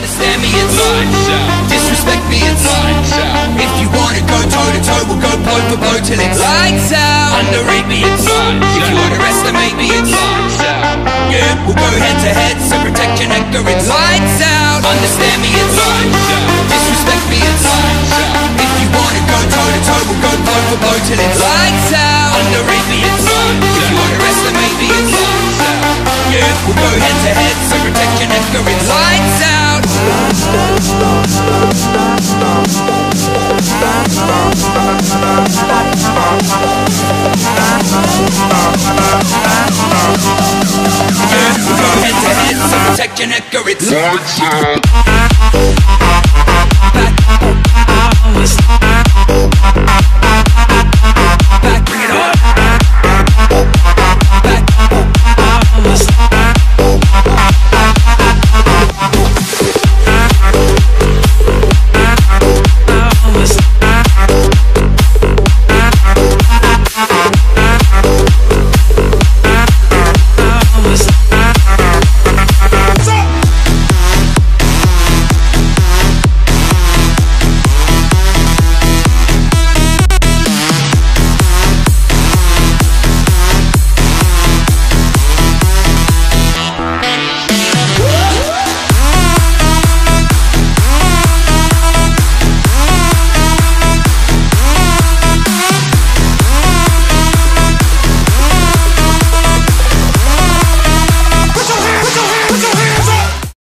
understand me, it's lights out. Disrespect me, it's lights out. If you wanna go toe to toe, we'll go blow for blow till it's lights out. Underrate me, it's lights out. If you underestimate me, it's lights out. Yeah, we'll go head to head, so protect your nectar, it's lights out. Understand me, it's lights out. Disrespect me, it's lights out. If you wanna go toe to toe, we'll go blow for blow till it's lights out. Underrate me, it's lights out. If you underestimate me, it's lights out. Yeah, we'll go head to head, so protect your nectar, it's lights out. Yeah, we'll go head to head, so protect your nectar, it's lights out.